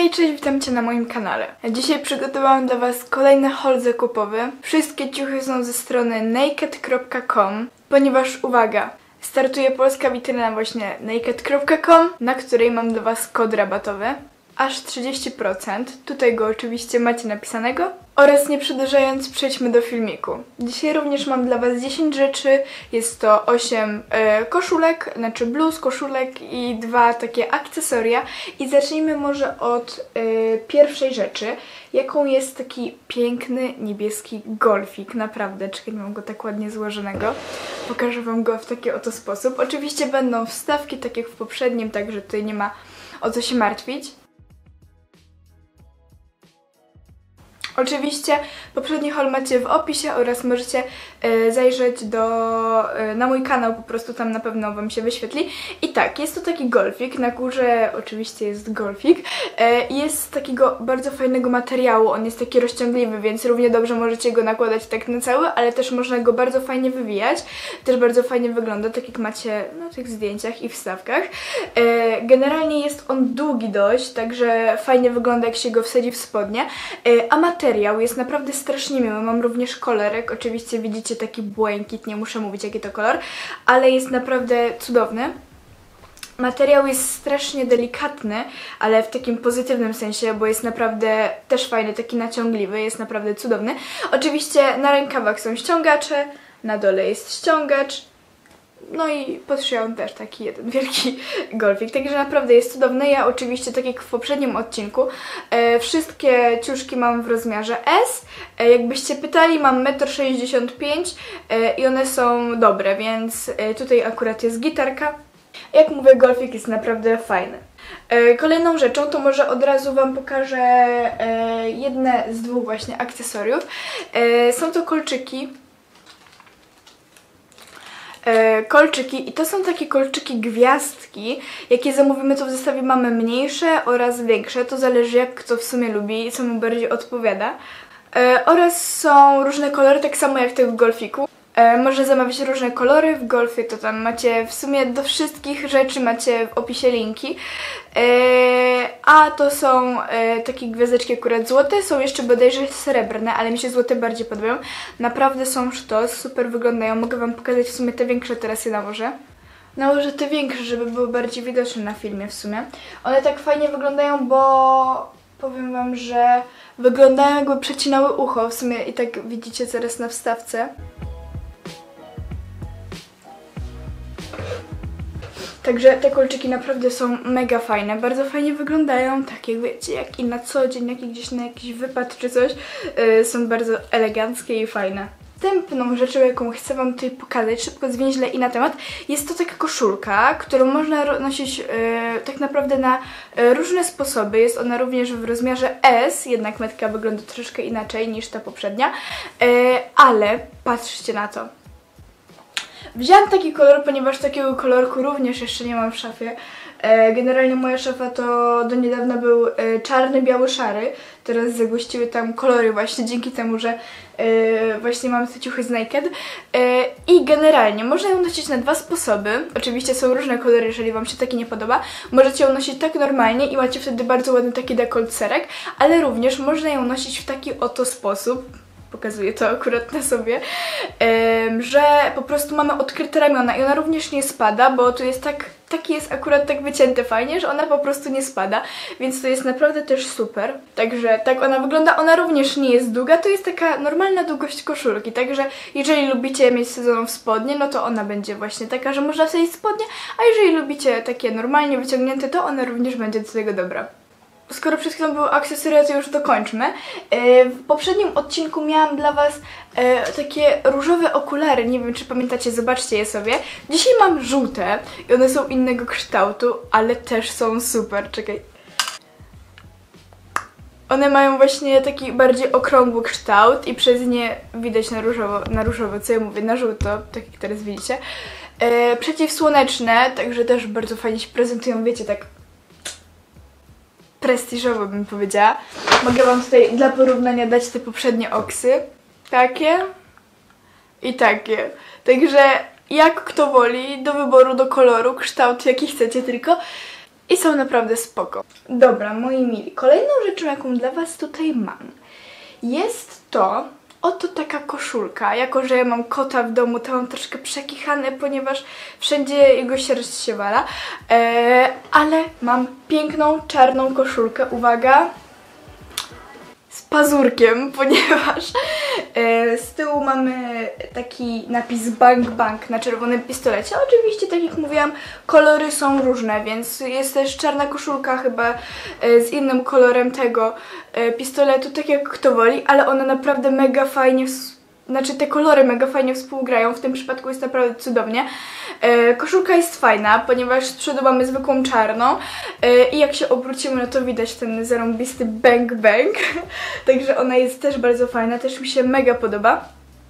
Hej, cześć, witam Cię na moim kanale. Dzisiaj przygotowałam dla Was kolejny haul zakupowy. Wszystkie ciuchy są ze strony naked.com, ponieważ, uwaga, startuje polska witryna właśnie naked.com, na której mam dla Was kod rabatowy. Aż 30%. Tutaj go oczywiście macie napisanego. Oraz nie przedłużając, przejdźmy do filmiku. Dzisiaj również mam dla Was 10 rzeczy. Jest to 8 koszulek, znaczy bluz, koszulek i 2 takie akcesoria. I zacznijmy może od pierwszej rzeczy, jaką jest taki piękny niebieski golfik. Naprawdę, czekaj, mam go tak ładnie złożonego. Pokażę Wam go w taki oto sposób. Oczywiście będą wstawki, tak jak w poprzednim, także tutaj nie ma o co się martwić. Oczywiście poprzedni haul macie w opisie oraz możecie zajrzeć na mój kanał, po prostu tam na pewno Wam się wyświetli. I tak, jest to taki golfik, na górze oczywiście jest golfik. Jest z takiego bardzo fajnego materiału, on jest taki rozciągliwy, więc równie dobrze możecie go nakładać tak na cały, ale też można go bardzo fajnie wywijać. Też bardzo fajnie wygląda, tak jak macie na tych zdjęciach i wstawkach. Generalnie jest on długi dość, także fajnie wygląda, jak się go wsadzi w spodnie. A materiał jest naprawdę strasznie miły. Mam również kolorek, oczywiście widzicie taki błękit, nie muszę mówić jaki to kolor, ale jest naprawdę cudowny. Materiał jest strasznie delikatny, ale w takim pozytywnym sensie, bo jest naprawdę też fajny, taki naciągliwy, jest naprawdę cudowny. Oczywiście na rękawach są ściągacze, na dole jest ściągacz. No i pod szyją też taki jeden wielki golfik, także naprawdę jest cudowny. Ja oczywiście, tak jak w poprzednim odcinku, wszystkie ciuszki mam w rozmiarze S. Jakbyście pytali, mam 1,65 m i one są dobre, więc tutaj akurat jest gitarka. Jak mówię, golfik jest naprawdę fajny. Kolejną rzeczą to może od razu Wam pokażę jedne z dwóch właśnie akcesoriów. Są to kolczyki. Kolczyki i to są takie kolczyki gwiazdki. Jakie zamówimy, to w zestawie mamy mniejsze oraz większe, to zależy jak kto w sumie lubi i co mu bardziej odpowiada. Oraz są różne kolory, tak samo jak w tego golfiku. Można zamawiać różne kolory, w golfie to tam macie w sumie do wszystkich rzeczy macie w opisie linki. A to są takie gwiazdeczki akurat złote, są jeszcze bodajże srebrne, ale mi się złote bardziej podobają. Naprawdę są sztos, super wyglądają, mogę Wam pokazać w sumie te większe, teraz je nałożę. Nałożę te większe, żeby były bardziej widoczne na filmie w sumie. One tak fajnie wyglądają, bo powiem Wam, że wyglądają jakby przecinały ucho, w sumie i tak widzicie teraz na wstawce. Także te kolczyki naprawdę są mega fajne, bardzo fajnie wyglądają, tak jak wiecie, jak i na co dzień, jak i gdzieś na jakiś wypad czy coś, są bardzo eleganckie i fajne. Następną rzeczą, jaką chcę Wam tutaj pokazać, szybko zwięźle i na temat, jest to taka koszulka, którą można nosić tak naprawdę na różne sposoby. Jest ona również w rozmiarze S, jednak metka wygląda troszeczkę inaczej niż ta poprzednia, ale patrzcie na to. Wziąłam taki kolor, ponieważ takiego kolorku również jeszcze nie mam w szafie. Generalnie moja szafa to do niedawna był czarny, biały, szary. Teraz zagościły tam kolory właśnie dzięki temu, że właśnie mam te ciuchy z Naked. I generalnie można ją nosić na dwa sposoby. Oczywiście są różne kolory, jeżeli Wam się taki nie podoba. Możecie ją nosić tak normalnie i macie wtedy bardzo ładny taki dekolterek, ale również można ją nosić w taki oto sposób. Pokazuję to akurat na sobie, że po prostu mamy odkryte ramiona i ona również nie spada, bo tu jest taki jest akurat tak wycięte fajnie, że ona po prostu nie spada, więc to jest naprawdę też super. Także tak ona wygląda, ona również nie jest długa, to jest taka normalna długość koszulki, także jeżeli lubicie mieć sezoną w spodnie, no to ona będzie właśnie taka, że można wsadzić spodnie, a jeżeli lubicie takie normalnie wyciągnięte, to ona również będzie do tego dobra. Skoro przed chwilą były akcesoria, to już dokończmy. W poprzednim odcinku miałam dla Was takie różowe okulary, nie wiem czy pamiętacie, zobaczcie je sobie. Dzisiaj mam żółte i one są innego kształtu, ale też są super, czekaj. One mają właśnie taki bardziej okrągły kształt i przez nie widać na różowo, co ja mówię, na żółto, tak jak teraz widzicie. Przeciwsłoneczne, także też bardzo fajnie się prezentują, wiecie, tak prestiżowo bym powiedziała. Mogę Wam tutaj dla porównania dać te poprzednie oksy. Takie i takie. Także jak kto woli, do wyboru, do koloru, kształt jaki chcecie tylko. i są naprawdę spoko. Dobra, moi mili, kolejną rzeczą, jaką dla was tutaj mam, jest to oto taka koszulka. Jako że ja mam kota w domu, to mam troszkę przekichane, ponieważ wszędzie jego sierść się wala, ale mam piękną, czarną koszulkę, uwaga, z pazurkiem, ponieważ z tyłu mamy taki napis Bang Bang na czerwonym pistolecie. Oczywiście, tak jak mówiłam, kolory są różne, więc jest też czarna koszulka chyba z innym kolorem tego pistoletu, tak jak kto woli, ale ona naprawdę mega fajnie, znaczy te kolory mega fajnie współgrają, w tym przypadku jest naprawdę cudownie. Koszulka jest fajna, ponieważ z przodu mamy zwykłą czarną i jak się obrócimy, no to widać ten zarąbisty bang bang, także ona jest też bardzo fajna, też mi się mega podoba.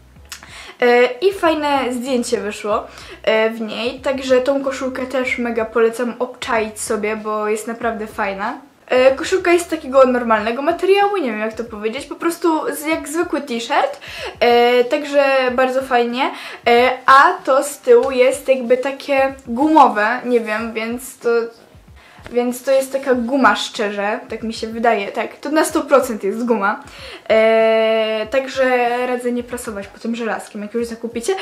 I fajne zdjęcie wyszło w niej, także tą koszulkę też mega polecam obczaić sobie, bo jest naprawdę fajna. Koszulka jest z takiego normalnego materiału, nie wiem jak to powiedzieć, po prostu jak zwykły t-shirt, także bardzo fajnie, a to z tyłu jest jakby takie gumowe, nie wiem, więc to jest taka guma szczerze, tak mi się wydaje, tak, to na 100% jest guma, także radzę nie prasować po tym żelazkiem, jak już zakupicie,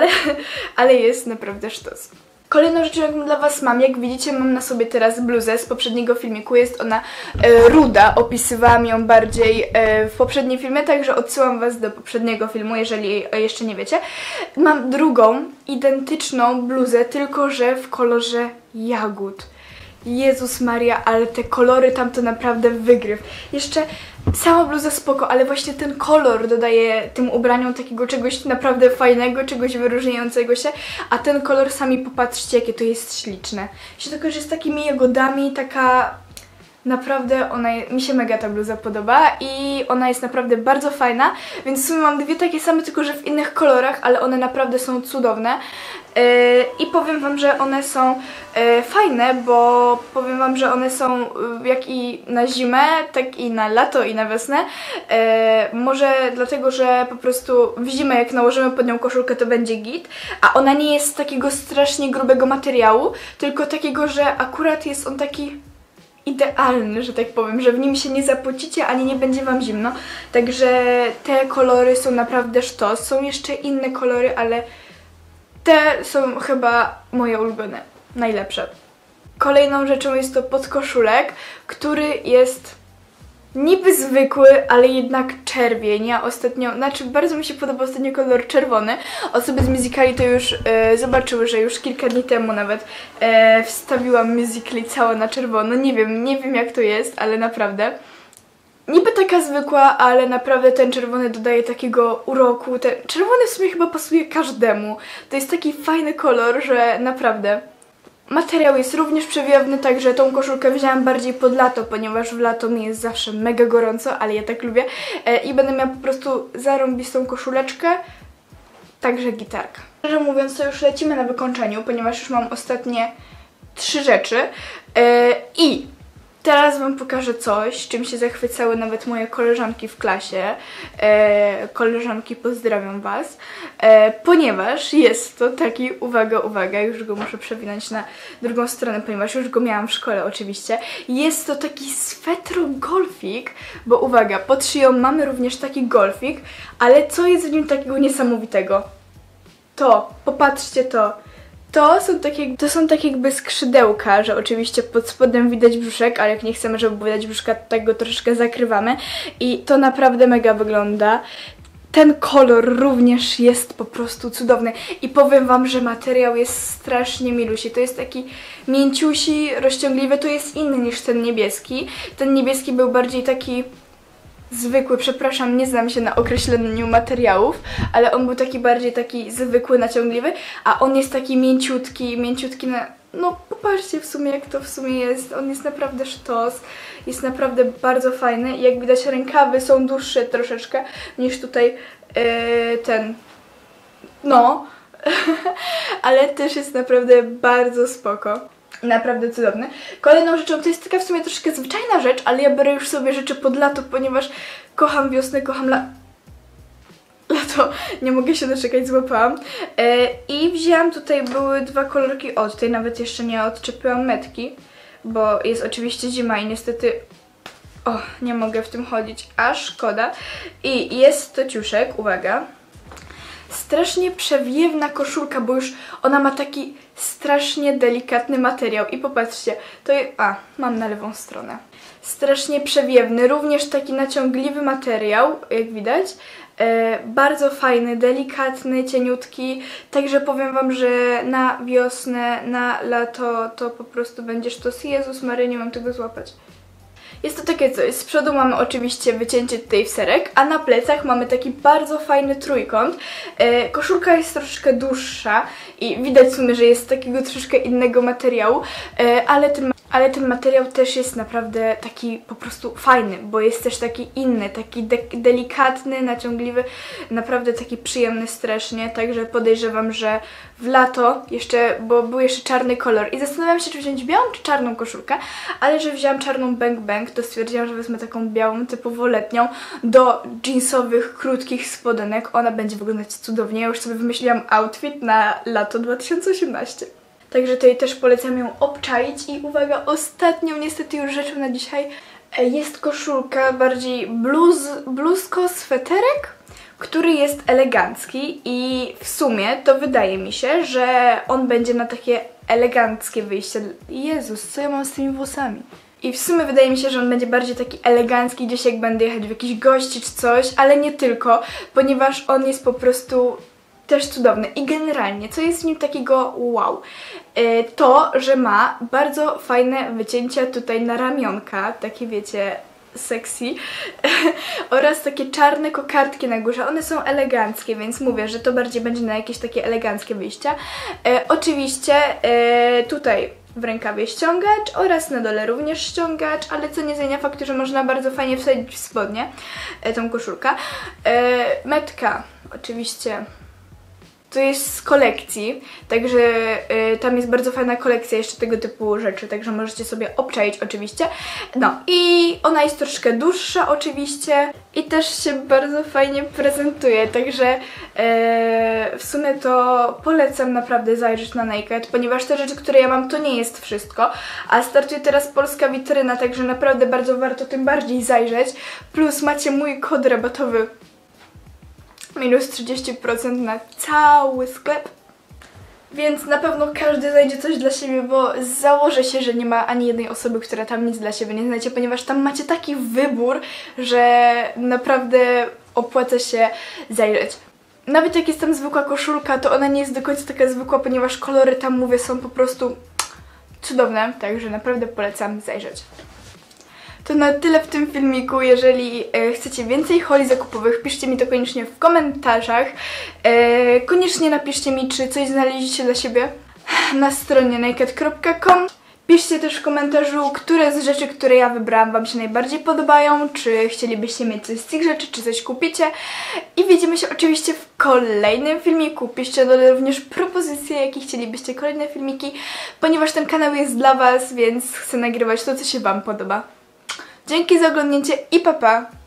ale jest naprawdę sztos. Kolejną rzeczą, jaką dla was mam, jak widzicie, mam na sobie teraz bluzę z poprzedniego filmiku, jest ona ruda, opisywałam ją bardziej w poprzednim filmie, także odsyłam was do poprzedniego filmu, jeżeli jeszcze nie wiecie. Mam drugą, identyczną bluzę, tylko że w kolorze jagód. Jezus Maria, ale te kolory tam to naprawdę wygryw. Jeszcze sama bluza spoko, ale właśnie ten kolor dodaje tym ubraniom takiego czegoś naprawdę fajnego, czegoś wyróżniającego się, a ten kolor, sami popatrzcie, jakie to jest śliczne. Się tylko, że z takimi jagodami, taka... Naprawdę mi się mega ta bluza podoba i ona jest naprawdę bardzo fajna, więc w sumie mam dwie takie same, tylko że w innych kolorach, ale one naprawdę są cudowne. I powiem wam, że one są fajne, bo powiem wam, że one są jak i na zimę, tak i na lato i na wiosnę. Może dlatego, że po prostu w zimę jak nałożymy pod nią koszulkę, to będzie git, a ona nie jest z takiego strasznie grubego materiału, tylko takiego, że akurat jest on taki idealny, że tak powiem, że w nim się nie zapocicie, ani nie będzie wam zimno. Także te kolory są naprawdę sztos. Są jeszcze inne kolory, ale te są chyba moje ulubione, najlepsze. Kolejną rzeczą jest to podkoszulek, który jest niby zwykły, ale jednak czerwień. Ja ostatnio, znaczy bardzo mi się podoba ostatnio kolor czerwony. Osoby z Musicali to już zobaczyły, że już kilka dni temu nawet wstawiłam Musicali całe na czerwono. Nie wiem jak to jest, ale naprawdę. Niby taka zwykła, ale naprawdę ten czerwony dodaje takiego uroku. Ten czerwony w sumie chyba pasuje każdemu. To jest taki fajny kolor, że naprawdę. Materiał jest również przewiewny, także tą koszulkę wzięłam bardziej pod lato, ponieważ w lato mi jest zawsze mega gorąco, ale ja tak lubię. I będę miała po prostu zarąbistą koszuleczkę, także gitarka. Szczerze mówiąc, to już lecimy na wykończeniu, ponieważ już mam ostatnie 3 rzeczy. I teraz wam pokażę coś, czym się zachwycały nawet moje koleżanki w klasie. Koleżanki, pozdrawiam was. Ponieważ jest to taki, uwaga, już go muszę przewinąć na drugą stronę, ponieważ już go miałam w szkole oczywiście. Jest to taki swetro-golfik, bo uwaga, pod szyją mamy również taki golfik, ale co jest w nim takiego niesamowitego? To, popatrzcie to. To są takie jakby skrzydełka, że oczywiście pod spodem widać brzuszek, ale jak nie chcemy, żeby widać brzuszka, to tak go troszeczkę zakrywamy. I to naprawdę mega wygląda. Ten kolor również jest po prostu cudowny. I powiem wam, że materiał jest strasznie milusi. To jest taki mięciusi, rozciągliwy. To jest inny niż ten niebieski. Ten niebieski był bardziej taki zwykły, przepraszam, nie znam się na określeniu materiałów, ale on był taki bardziej taki zwykły, naciągliwy, a on jest taki mięciutki na... No popatrzcie w sumie jak to w sumie jest, on jest naprawdę sztos, jest naprawdę bardzo fajny i jak widać rękawy są dłuższe troszeczkę niż tutaj ten, no, ale też jest naprawdę bardzo spoko. Naprawdę cudowny. Kolejną rzeczą, to jest taka w sumie troszkę zwyczajna rzecz, ale ja biorę już sobie rzeczy pod lato, ponieważ kocham wiosnę, kocham lato, nie mogę się doczekać, złapałam. I wzięłam tutaj, były 2 kolorki, o tutaj nawet jeszcze nie odczepiłam metki, bo jest oczywiście zima i niestety nie mogę w tym chodzić, a szkoda. I jest to ciuszek, uwaga. Strasznie przewiewna koszulka, bo już ona ma taki strasznie delikatny materiał. I popatrzcie, to jest... mam na lewą stronę. Strasznie przewiewny, również taki naciągliwy materiał, jak widać. Bardzo fajny, delikatny, cieniutki. Także powiem wam, że na wiosnę, na lato to po prostu będzie sztos. Jezus Maria, nie mam tego złapać. Jest to takie coś, z przodu mamy oczywiście wycięcie tutaj w serek, a na plecach mamy taki bardzo fajny trójkąt. Koszulka jest troszeczkę dłuższa i widać w sumie, że jest takiego troszeczkę innego materiału, ale ten materiał też jest naprawdę taki po prostu fajny, bo jest też taki inny, taki delikatny, naciągliwy, naprawdę taki przyjemny strasznie, także podejrzewam, że w lato jeszcze, bo był jeszcze czarny kolor i zastanawiałam się, czy wziąć białą czy czarną koszulkę, ale że wzięłam czarną Bang Bang, to stwierdziłam, że wezmę taką białą, typowo letnią, do jeansowych, krótkich spodenek. Ona będzie wyglądać cudownie. Ja już sobie wymyśliłam outfit na lato 2018. Także tutaj też polecam ją obczaić. I uwaga, ostatnią niestety już rzeczą na dzisiaj jest koszulka, bardziej bluzko-sweterek, który jest elegancki i w sumie to wydaje mi się, że on będzie na takie eleganckie wyjście. Jezus, co ja mam z tymi włosami? I w sumie wydaje mi się, że on będzie bardziej taki elegancki, gdzieś jak będę jechać w jakiś gości czy coś, ale nie tylko, ponieważ on jest po prostu też cudowny. I generalnie, co jest w nim takiego wow? To, że ma bardzo fajne wycięcia tutaj na ramionka, takie wiecie, sexy, oraz takie czarne kokardki na górze. One są eleganckie, więc mówię, że to bardziej będzie na jakieś takie eleganckie wyjścia. Oczywiście tutaj w rękawie ściągacz oraz na dole również ściągacz, ale co nie zmienia faktu, że można bardzo fajnie wsadzić w spodnie tą koszulkę. Metka, oczywiście. To jest z kolekcji, także tam jest bardzo fajna kolekcja jeszcze tego typu rzeczy, także możecie sobie obczaić oczywiście. No i ona jest troszkę dłuższa oczywiście i też się bardzo fajnie prezentuje, także w sumie to polecam naprawdę zajrzeć na Naked, ponieważ te rzeczy, które ja mam, to nie jest wszystko, a startuje teraz polska witryna, także naprawdę bardzo warto tym bardziej zajrzeć, plus macie mój kod rabatowy minus 30% na cały sklep. Więc na pewno każdy znajdzie coś dla siebie, bo założę się, że nie ma ani jednej osoby, która tam nic dla siebie nie znajdzie, ponieważ tam macie taki wybór, że naprawdę opłaca się zajrzeć. Nawet jak jest tam zwykła koszulka, to ona nie jest do końca taka zwykła, ponieważ kolory tam, mówię, są po prostu cudowne, także naprawdę polecam zajrzeć. To na tyle w tym filmiku. Jeżeli chcecie więcej hauli zakupowych, piszcie mi to koniecznie w komentarzach. Koniecznie napiszcie mi, czy coś znaleźliście dla siebie na stronie naked.com. Piszcie też w komentarzu, które z rzeczy, które ja wybrałam, wam się najbardziej podobają, czy chcielibyście mieć coś z tych rzeczy, czy coś kupicie. I widzimy się oczywiście w kolejnym filmiku. Piszcie dole również propozycje, jakie chcielibyście kolejne filmiki, ponieważ ten kanał jest dla was, więc chcę nagrywać to, co się wam podoba. Dzięki za oglądnięcie i pa pa!